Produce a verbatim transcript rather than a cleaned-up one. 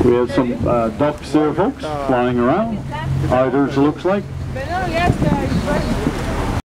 We have some uh, ducks there, folks, flying around. Otters, looks like. Pero yes, the iceberg.